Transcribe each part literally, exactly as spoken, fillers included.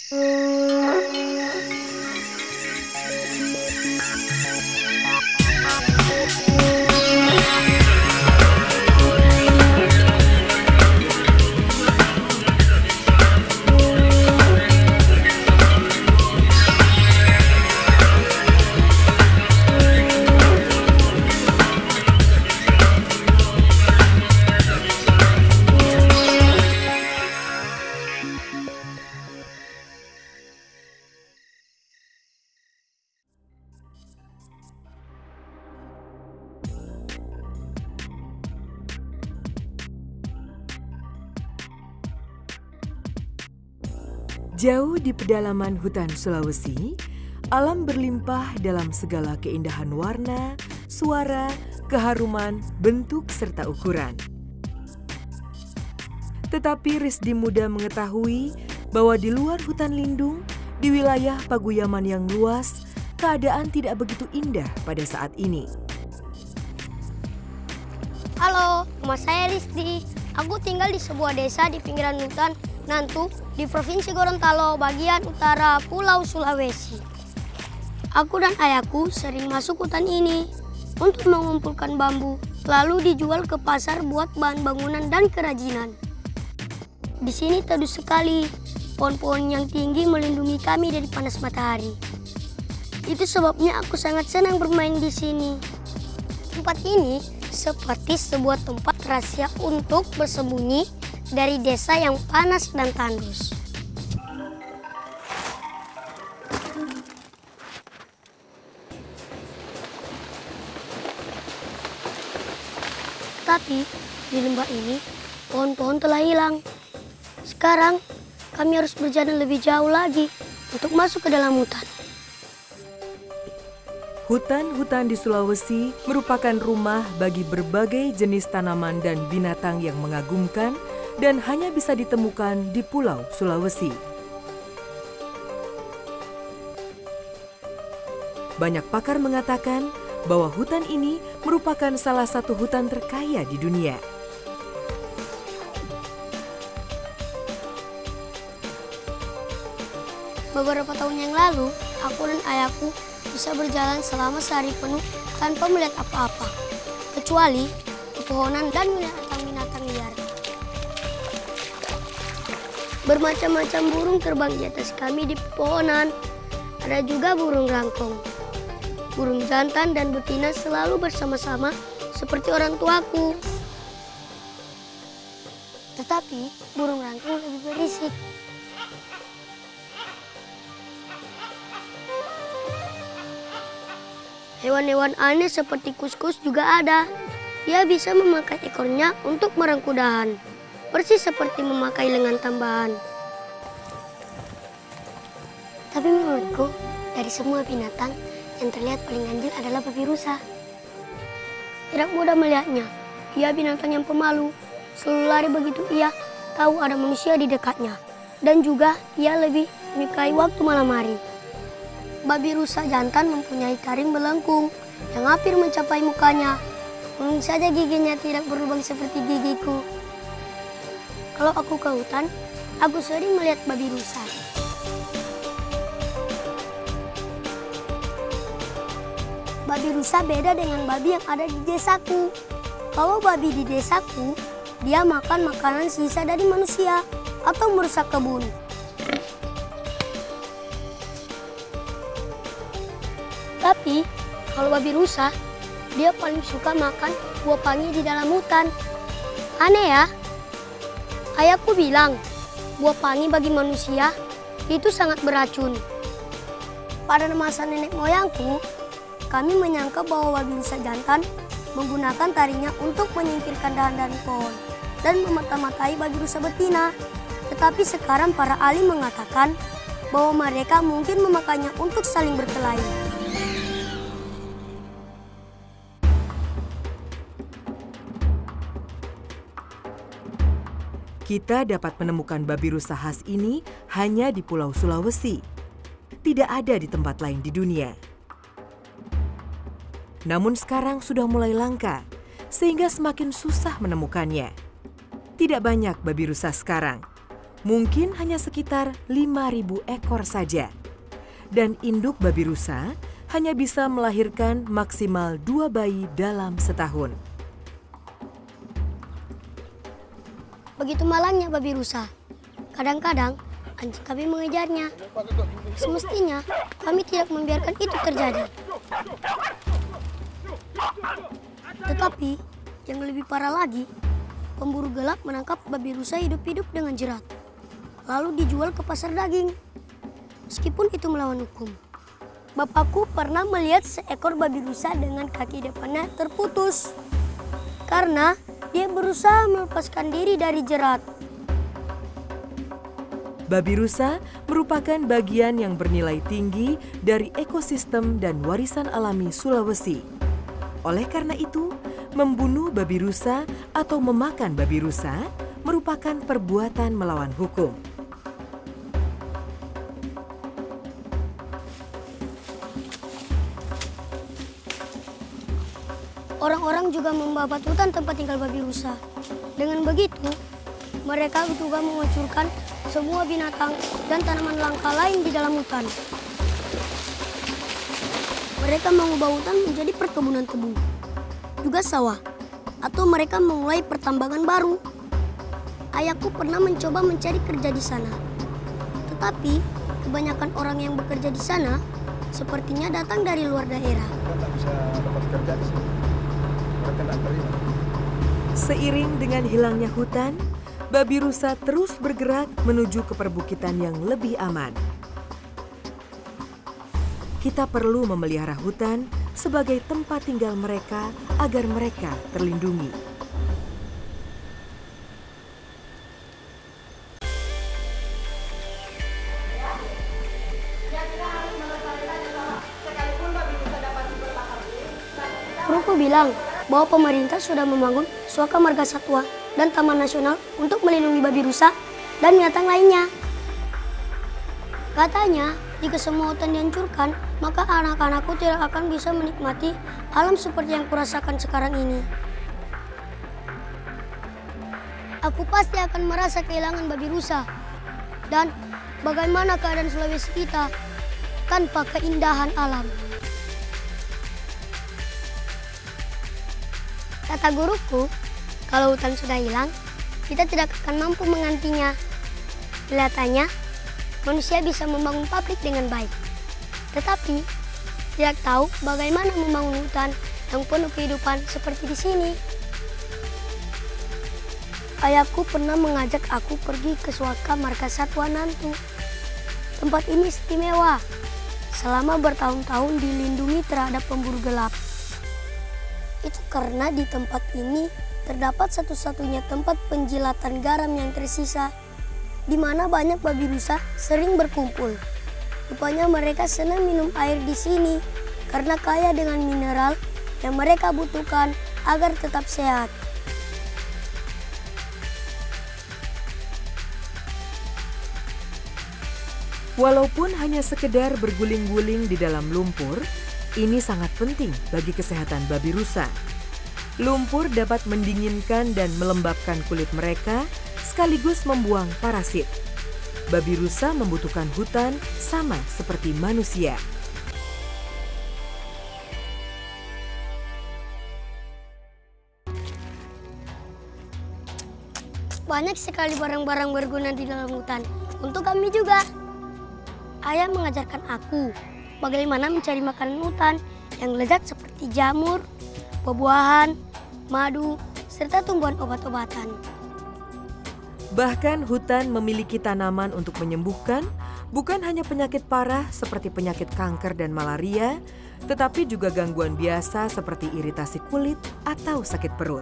Jauh di pedalaman hutan Sulawesi, alam berlimpah dalam segala keindahan warna, suara, keharuman, bentuk, serta ukuran. Tetapi Risdi muda mengetahui bahwa di luar hutan lindung, di wilayah Paguyaman yang luas, keadaan tidak begitu indah pada saat ini. Halo, nama saya Risdi. Aku tinggal di sebuah desa di pinggiran hutan Nantu di Provinsi Gorontalo, bagian utara Pulau Sulawesi. Aku dan ayahku sering masuk hutan ini untuk mengumpulkan bambu, lalu dijual ke pasar buat bahan bangunan dan kerajinan. Di sini teduh sekali, pohon-pohon yang tinggi melindungi kami dari panas matahari. Itu sebabnya aku sangat senang bermain di sini. Tempat ini seperti sebuah tempat rahasia untuk bersembunyi dari desa yang panas dan tandus. Tapi di lembah ini pohon-pohon telah hilang. Sekarang kami harus berjalan lebih jauh lagi untuk masuk ke dalam hutan. Hutan-hutan di Sulawesi merupakan rumah bagi berbagai jenis tanaman dan binatang yang mengagumkan dan hanya bisa ditemukan di Pulau Sulawesi. Banyak pakar mengatakan bahwa hutan ini merupakan salah satu hutan terkaya di dunia. Beberapa tahun yang lalu, aku dan ayahku bisa berjalan selama sehari penuh tanpa melihat apa-apa, kecuali pepohonan dan binatang-binatang liar. Bermacam-macam burung terbang di atas kami di pepohonan. Ada juga burung rangkong. Burung jantan dan betina selalu bersama-sama seperti orang tuaku. Tetapi burung rangkong lebih berisik. Hewan-hewan aneh seperti kuskus juga ada. Dia bisa memakai ekornya untuk merengkuh dahan, persis seperti memakai lengan tambahan. Tapi menurutku, dari semua binatang, yang terlihat paling ganjil adalah babi rusa. Tidak mudah melihatnya. Dia binatang yang pemalu. Selalu lari begitu ia tahu ada manusia di dekatnya. Dan juga ia lebih menyukai waktu malam hari. Babi rusa jantan mempunyai taring melengkung yang hampir mencapai mukanya. Mungkin saja giginya tidak berlubang seperti gigiku. Kalau aku ke hutan, aku sering melihat babi rusa. Babi rusa beda dengan babi yang ada di desaku. Kalau babi di desaku, dia makan makanan sisa dari manusia atau merusak kebun. Tapi kalau babi rusa, dia paling suka makan buah pangi di dalam hutan. Aneh ya? Ayahku bilang, buah pangi bagi manusia itu sangat beracun. Pada masa nenek moyangku, kami menyangka bahwa babi rusa jantan menggunakan taringnya untuk menyingkirkan dahan dari pohon dan memata-matai babi rusa betina. Tetapi sekarang para ahli mengatakan bahwa mereka mungkin memakainya untuk saling berkelahi. Kita dapat menemukan babi rusa khas ini hanya di Pulau Sulawesi. Tidak ada di tempat lain di dunia. Namun sekarang sudah mulai langka, sehingga semakin susah menemukannya. Tidak banyak babi rusa sekarang. mungkin hanya sekitar lima ribu ekor saja. Dan induk babi rusa hanya bisa melahirkan maksimal dua bayi dalam setahun. Begitu malangnya babi rusa. Kadang-kadang anjing kami mengejarnya. Semestinya kami tidak membiarkan itu terjadi. Tetapi yang lebih parah lagi, pemburu gelap menangkap babi rusa hidup-hidup dengan jerat, lalu dijual ke pasar daging. Meskipun itu melawan hukum. Bapakku pernah melihat seekor babi rusa dengan kaki depannya terputus karena dia berusaha melepaskan diri dari jerat. Babi rusa merupakan bagian yang bernilai tinggi dari ekosistem dan warisan alami Sulawesi. Oleh karena itu, membunuh babi rusa atau memakan babi rusa merupakan perbuatan melawan hukum. Orang-orang juga membabat hutan tempat tinggal babi rusa. Dengan begitu, mereka juga menghancurkan semua binatang dan tanaman langka lain di dalam hutan. Mereka mengubah hutan menjadi perkebunan tebu, juga sawah, atau mereka memulai pertambangan baru. Ayahku pernah mencoba mencari kerja di sana. Tetapi, kebanyakan orang yang bekerja di sana sepertinya datang dari luar daerah. Tidak bisa dapat kerja di sini. Mereka tidak terima. Seiring dengan hilangnya hutan, babi rusa terus bergerak menuju ke perbukitan yang lebih aman. Kita perlu memelihara hutan sebagai tempat tinggal mereka agar mereka terlindungi. Guruku bilang bahwa pemerintah sudah membangun Suaka Marga Satwa dan Taman Nasional untuk melindungi babi rusa dan binatang lainnya. Katanya, jika semua hutan dihancurkan, maka anak-anakku tidak akan bisa menikmati alam seperti yang kurasakan sekarang ini. Aku pasti akan merasa kehilangan babi rusa. Dan bagaimana keadaan Sulawesi kita tanpa keindahan alam? Kata guruku, kalau hutan sudah hilang, kita tidak akan mampu menggantinya. Kelihatannya, manusia bisa membangun pabrik dengan baik. Tetapi, tidak tahu bagaimana membangun hutan yang penuh kehidupan seperti di sini. Ayahku pernah mengajak aku pergi ke Suaka Marga Satwa Nantu. Tempat ini istimewa. Selama bertahun-tahun dilindungi terhadap pemburu gelap. Itu karena di tempat ini terdapat satu-satunya tempat penjilatan garam yang tersisa, di mana banyak babi rusa sering berkumpul. Rupanya mereka senang minum air di sini karena kaya dengan mineral yang mereka butuhkan agar tetap sehat. Walaupun hanya sekedar berguling-guling di dalam lumpur, ini sangat penting bagi kesehatan babi rusa. Lumpur dapat mendinginkan dan melembabkan kulit mereka, sekaligus membuang parasit. Babi rusa membutuhkan hutan sama seperti manusia. Banyak sekali barang-barang berguna di dalam hutan untuk kami juga. Ayah mengajarkan aku bagaimana mencari makanan hutan yang lezat seperti jamur, buah-buahan, madu, serta tumbuhan obat-obatan. Bahkan hutan memiliki tanaman untuk menyembuhkan bukan hanya penyakit parah seperti penyakit kanker dan malaria, tetapi juga gangguan biasa seperti iritasi kulit atau sakit perut.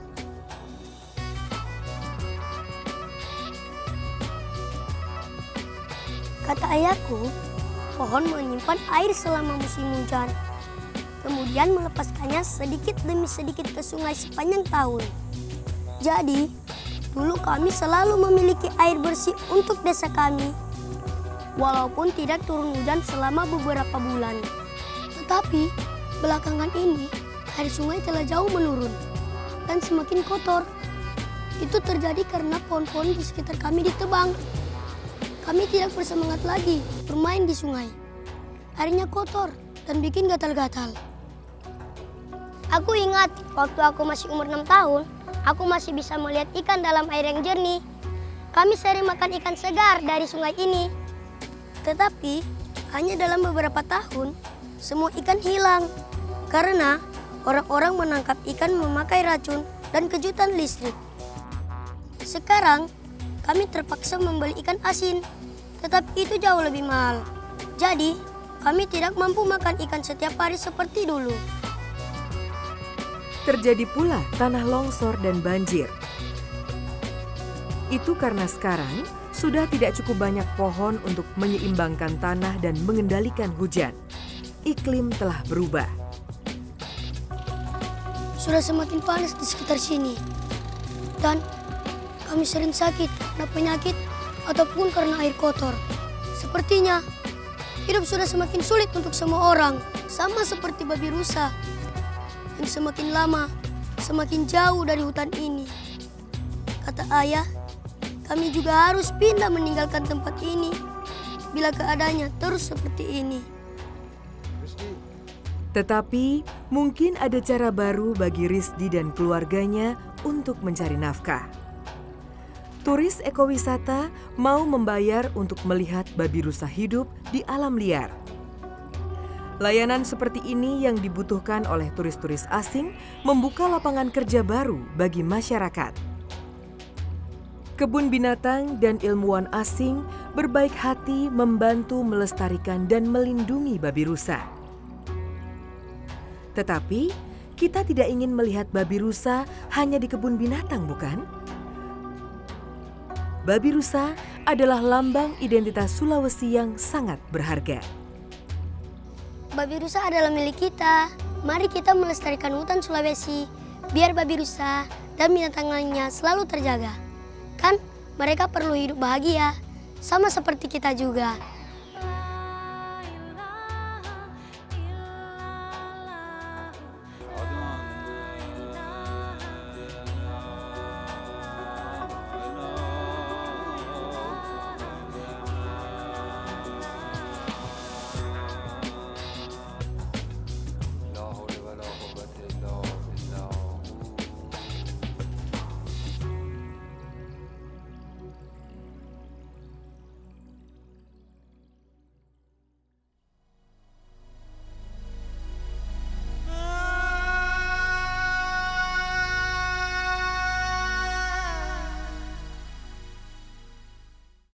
Kata ayahku, pohon menyimpan air selama musim hujan, kemudian melepaskannya sedikit demi sedikit ke sungai sepanjang tahun. Jadi, dulu kami selalu memiliki air bersih untuk desa kami, walaupun tidak turun hujan selama beberapa bulan. Tetapi, belakangan ini, air sungai telah jauh menurun dan semakin kotor. Itu terjadi karena pohon-pohon di sekitar kami ditebang. kami tidak bersemangat lagi bermain di sungai. Airnya kotor dan bikin gatal-gatal. Aku ingat waktu aku masih umur enam tahun, aku masih bisa melihat ikan dalam air yang jernih. Kami sering makan ikan segar dari sungai ini. Tetapi hanya dalam beberapa tahun, semua ikan hilang. Karena orang-orang menangkap ikan memakai racun dan kejutan listrik. Sekarang kami terpaksa membeli ikan asin, tetapi itu jauh lebih mahal. Jadi kami tidak mampu makan ikan setiap hari seperti dulu. Terjadi pula tanah longsor dan banjir. Itu karena sekarang sudah tidak cukup banyak pohon untuk menyeimbangkan tanah dan mengendalikan hujan. Iklim telah berubah. Sudah semakin panas di sekitar sini. Dan kami sering sakit karena penyakit ataupun karena air kotor. Sepertinya hidup sudah semakin sulit untuk semua orang. Sama seperti babi rusa yang semakin lama semakin jauh dari hutan ini. Kata ayah, kami juga harus pindah meninggalkan tempat ini bila keadaannya terus seperti ini. Tetapi mungkin ada cara baru bagi Risdi dan keluarganya untuk mencari nafkah. Turis ekowisata mau membayar untuk melihat babi rusa hidup di alam liar. Layanan seperti ini yang dibutuhkan oleh turis-turis asing membuka lapangan kerja baru bagi masyarakat. Kebun binatang dan ilmuwan asing berbaik hati membantu melestarikan dan melindungi babi rusa. Tetapi kita tidak ingin melihat babi rusa hanya di kebun binatang, bukan? Babi rusa adalah lambang identitas Sulawesi yang sangat berharga. Babi rusa adalah milik kita. Mari kita melestarikan hutan Sulawesi biar babi rusa dan binatang lainnya selalu terjaga. Kan mereka perlu hidup bahagia, sama seperti kita juga.